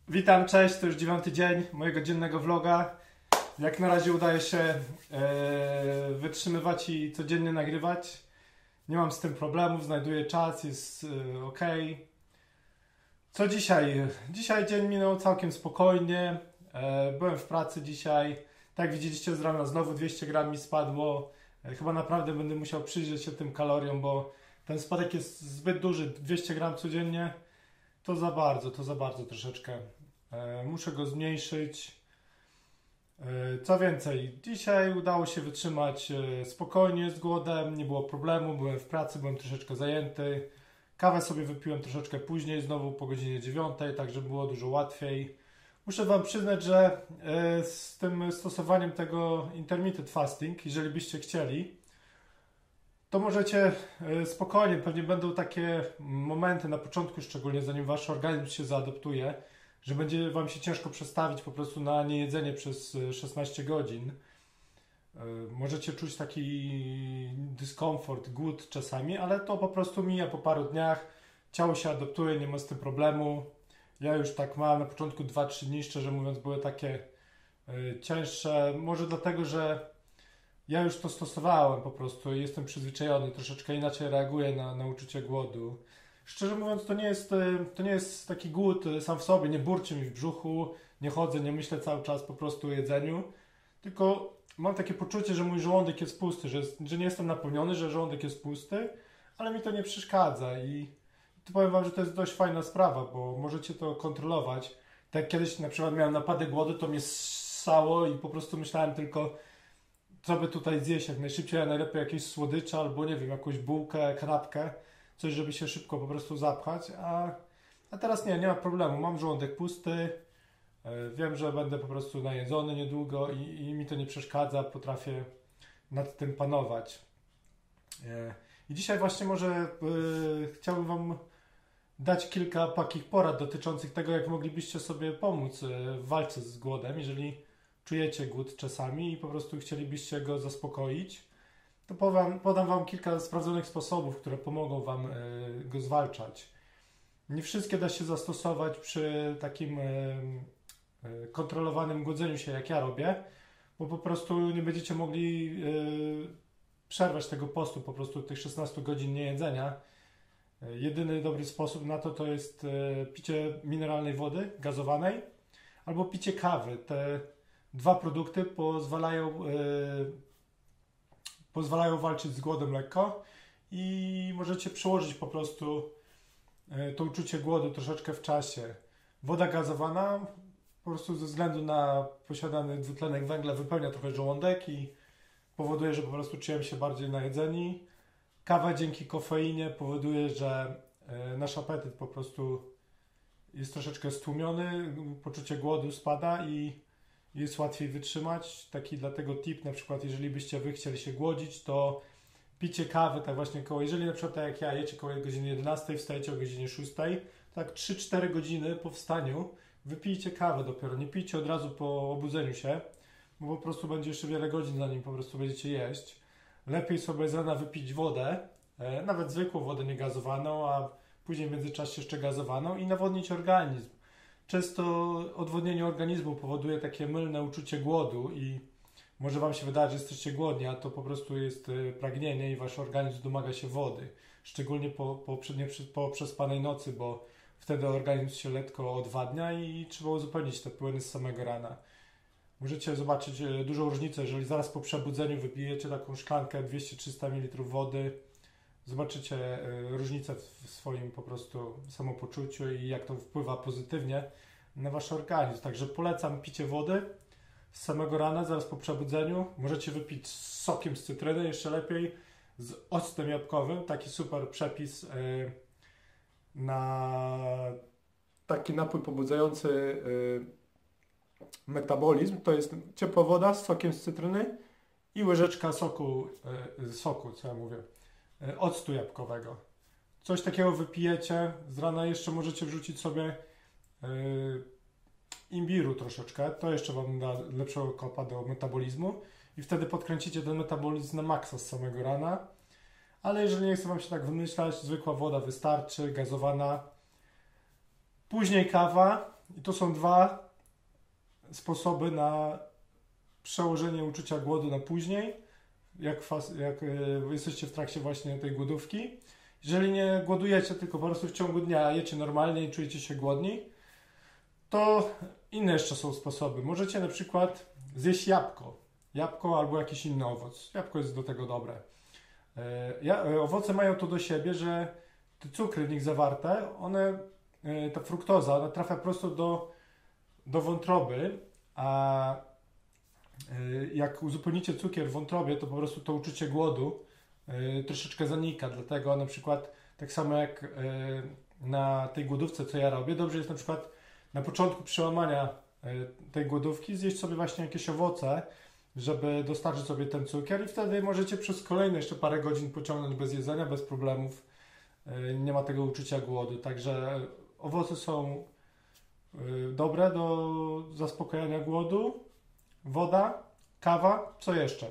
Witam, cześć, to już 9. dzień mojego dziennego vloga. Jak na razie udaje się wytrzymywać i codziennie nagrywać. Nie mam z tym problemów, znajduję czas, jest ok. Co dzisiaj? Dzisiaj dzień minął całkiem spokojnie. Byłem w pracy dzisiaj. Tak jak widzieliście z rana znowu 200 gram mi spadło. Chyba naprawdę będę musiał przyjrzeć się tym kaloriom, bo ten spadek jest zbyt duży. 200 gram codziennie. To za bardzo troszeczkę. Muszę go zmniejszyć. Co więcej, dzisiaj udało się wytrzymać spokojnie z głodem, nie było problemu, byłem w pracy, byłem troszeczkę zajęty. Kawę sobie wypiłem troszeczkę później, znowu po godzinie 9, także było dużo łatwiej. Muszę Wam przyznać, że z tym stosowaniem tego intermittent fasting, jeżeli byście chcieli, to możecie spokojnie, pewnie będą takie momenty na początku, szczególnie zanim Wasz organizm się zaadoptuje, że będzie Wam się ciężko przestawić po prostu na niejedzenie przez 16 godzin. Możecie czuć taki dyskomfort, głód czasami, ale to po prostu mija po paru dniach. Ciało się adoptuje, nie ma z tym problemu. Ja już tak mam, na początku 2-3 dni, szczerze mówiąc, były takie cięższe. Może dlatego, że ja już to stosowałem po prostu i jestem przyzwyczajony, troszeczkę inaczej reaguję na uczucie głodu. Szczerze mówiąc, to nie jest taki głód sam w sobie, nie burczy mi w brzuchu, nie chodzę, nie myślę cały czas po prostu o jedzeniu, tylko mam takie poczucie, że mój żołądek jest pusty, że nie jestem napełniony, że żołądek jest pusty, ale mi to nie przeszkadza i tu powiem Wam, że to jest dość fajna sprawa, bo możecie to kontrolować. Tak jak kiedyś na przykład miałem napady głodu, to mnie ssało i po prostu myślałem tylko, co by tutaj zjeść jak najszybciej, a najlepiej jakieś słodycze albo nie wiem, jakąś bułkę, kanapkę, coś, żeby się szybko po prostu zapchać, a teraz nie ma problemu, mam żołądek pusty, wiem, że będę po prostu najedzony niedługo i mi to nie przeszkadza, potrafię nad tym panować. I dzisiaj właśnie może chciałbym Wam dać kilka takich porad dotyczących tego, jak moglibyście sobie pomóc w walce z głodem, jeżeli czujecie głód czasami i po prostu chcielibyście go zaspokoić, to podam Wam kilka sprawdzonych sposobów, które pomogą Wam go zwalczać. Nie wszystkie da się zastosować przy takim kontrolowanym głodzeniu się, jak ja robię, bo po prostu nie będziecie mogli przerwać tego postu, po prostu tych 16 godzin niejedzenia. Jedyny dobry sposób na to jest picie mineralnej wody gazowanej albo picie kawy. Te dwa produkty pozwalają walczyć z głodem lekko i możecie przełożyć po prostu to uczucie głodu troszeczkę w czasie. Woda gazowana po prostu ze względu na posiadany dwutlenek węgla wypełnia trochę żołądek i powoduje, że po prostu czujemy się bardziej najedzeni. Kawa dzięki kofeinie powoduje, że nasz apetyt po prostu jest troszeczkę stłumiony, poczucie głodu spada i jest łatwiej wytrzymać. Taki dlatego tip, na przykład jeżeli byście Wy chcieli się głodzić, to picie kawy, tak właśnie jeżeli na przykład tak jak ja jecie koło godziny 11, wstajecie o godzinie 6, tak 3-4 godziny po wstaniu wypijcie kawę dopiero, nie pijcie od razu po obudzeniu się, bo po prostu będzie jeszcze wiele godzin zanim po prostu będziecie jeść. Lepiej sobie z rana wypić wodę, nawet zwykłą wodę niegazowaną, a później w międzyczasie jeszcze gazowaną i nawodnić organizm. Często odwodnienie organizmu powoduje takie mylne uczucie głodu i może Wam się wydaje, że jesteście głodni, a to po prostu jest pragnienie i Wasz organizm domaga się wody. Szczególnie po przespanej nocy, bo wtedy organizm się lekko odwadnia i trzeba uzupełnić te płyny z samego rana. Możecie zobaczyć dużą różnicę, jeżeli zaraz po przebudzeniu wypijecie taką szklankę 200-300 ml wody, zobaczycie różnicę w swoim po prostu samopoczuciu i jak to wpływa pozytywnie na Wasz organizm. Także polecam picie wody z samego rana, zaraz po przebudzeniu. Możecie wypić z sokiem z cytryny, jeszcze lepiej, z octem jabłkowym. Taki super przepis na taki napój pobudzający metabolizm. To jest ciepła woda z sokiem z cytryny i łyżeczka octu jabłkowego. Coś takiego wypijecie z rana, jeszcze możecie wrzucić sobie imbiru troszeczkę, to jeszcze Wam da lepszego kopa do metabolizmu i wtedy podkręcicie ten metabolizm na maksa z samego rana, ale jeżeli nie chce Wam się tak wymyślać, zwykła woda wystarczy, gazowana. Później kawa, I to są dwa sposoby na przełożenie uczucia głodu na później, jak jesteście w trakcie właśnie tej głodówki. Jeżeli nie głodujecie, tylko po prostu w ciągu dnia jecie normalnie i czujecie się głodni, to inne jeszcze są sposoby. Możecie na przykład zjeść jabłko albo jakiś inny owoc. Jabłko jest do tego dobre. Owoce mają to do siebie, że te cukry w nich zawarte, ta fruktoza, ona trafia prosto do wątroby, a jak uzupełnicie cukier w wątrobie, to po prostu to uczucie głodu troszeczkę zanika. Dlatego na przykład tak samo jak na tej głodówce, co ja robię, dobrze jest na przykład na początku przełamania tej głodówki zjeść sobie właśnie jakieś owoce, żeby dostarczyć sobie ten cukier i wtedy możecie przez kolejne jeszcze parę godzin pociągnąć bez jedzenia, bez problemów. Nie ma tego uczucia głodu. Także owoce są dobre do zaspokojenia głodu. Woda, kawa, co jeszcze?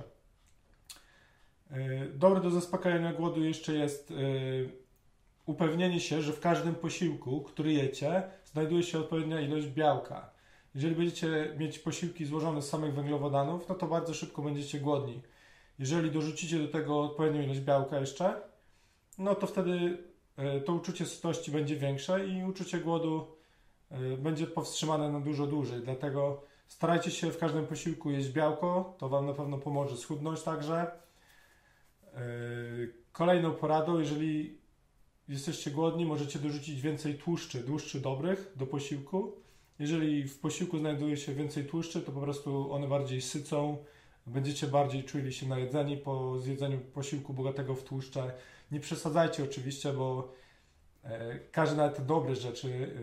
Dobre do zaspokojenia głodu jeszcze jest upewnienie się, że w każdym posiłku, który jecie, znajduje się odpowiednia ilość białka. Jeżeli będziecie mieć posiłki złożone z samych węglowodanów, no to bardzo szybko będziecie głodni. Jeżeli dorzucicie do tego odpowiednią ilość białka jeszcze, no to wtedy to uczucie sytości będzie większe i uczucie głodu będzie powstrzymane na dużo dłużej. Dlatego starajcie się w każdym posiłku jeść białko, to Wam na pewno pomoże schudnąć także. Kolejną poradą, jeżeli jesteście głodni, możecie dorzucić więcej tłuszczy dobrych do posiłku. Jeżeli w posiłku znajduje się więcej tłuszczy, to po prostu one bardziej sycą, będziecie bardziej czuli się najedzeni po zjedzeniu posiłku bogatego w tłuszcze. Nie przesadzajcie oczywiście, bo każde nawet te dobre rzeczy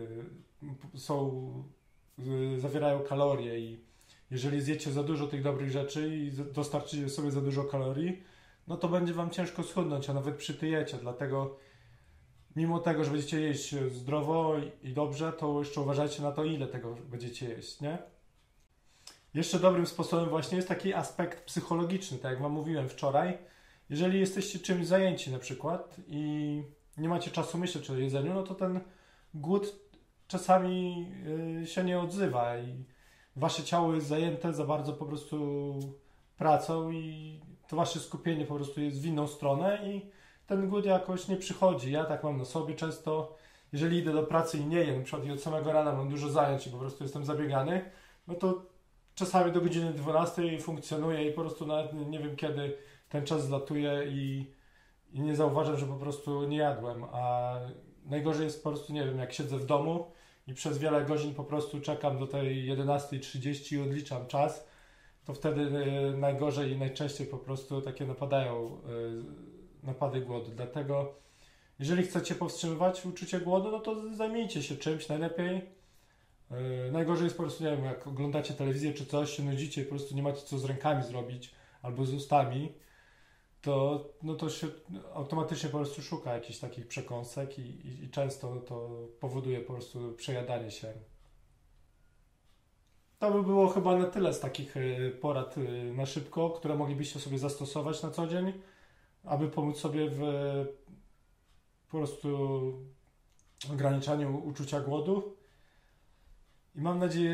zawierają kalorie i jeżeli zjecie za dużo tych dobrych rzeczy i dostarczycie sobie za dużo kalorii, no to będzie Wam ciężko schudnąć, a nawet przytyjecie. Dlatego mimo tego, że będziecie jeść zdrowo i dobrze, to jeszcze uważajcie na to, ile tego będziecie jeść, nie? Jeszcze dobrym sposobem właśnie jest taki aspekt psychologiczny, tak jak Wam mówiłem wczoraj. Jeżeli jesteście czymś zajęci na przykład i nie macie czasu myśleć o jedzeniu, no to ten głód czasami się nie odzywa i Wasze ciało jest zajęte za bardzo po prostu pracą i to Wasze skupienie po prostu jest w inną stronę i ten głód jakoś nie przychodzi. Ja tak mam na sobie często, jeżeli idę do pracy i nie jem, na przykład i od samego rana mam dużo zajęć i po prostu jestem zabiegany, no to czasami do godziny 12 funkcjonuję i po prostu nawet nie wiem kiedy ten czas zlatuje i nie zauważam, że po prostu nie jadłem, a najgorzej jest po prostu, nie wiem, jak siedzę w domu i przez wiele godzin po prostu czekam do tej 11:30 i odliczam czas, to wtedy najgorzej i najczęściej po prostu takie napady głodu. Dlatego jeżeli chcecie powstrzymywać uczucie głodu, no to zajmijcie się czymś najlepiej. Najgorzej jest po prostu, nie wiem, jak oglądacie telewizję czy coś, się nudzicie i po prostu nie macie co z rękami zrobić albo z ustami, to się automatycznie po prostu szuka jakichś takich przekąsek i często to powoduje po prostu przejadanie się. To by było chyba na tyle z takich porad na szybko, które moglibyście sobie zastosować na co dzień, aby pomóc sobie w po prostu ograniczaniu uczucia głodu. I mam nadzieję,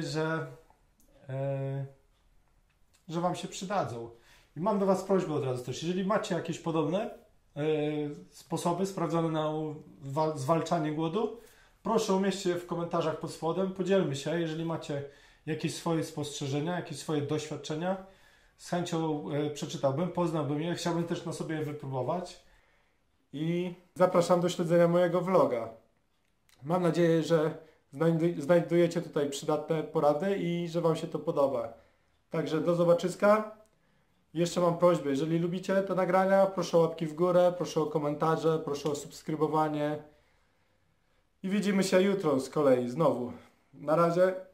że Wam się przydadzą. I mam do Was prośbę od razu też. Jeżeli macie jakieś podobne sposoby sprawdzone na zwalczanie głodu, proszę umieśćcie je w komentarzach pod spodem. Podzielmy się, jeżeli macie jakieś swoje spostrzeżenia, jakieś swoje doświadczenia. Z chęcią przeczytałbym, poznałbym je, chciałbym też na sobie je wypróbować. I zapraszam do śledzenia mojego vloga. Mam nadzieję, że znajdujecie tutaj przydatne porady i że Wam się to podoba. Także do zobaczyska. Jeszcze mam prośbę, jeżeli lubicie te nagrania, proszę o łapki w górę, proszę o komentarze, proszę o subskrybowanie. I widzimy się jutro z kolei znowu. Na razie.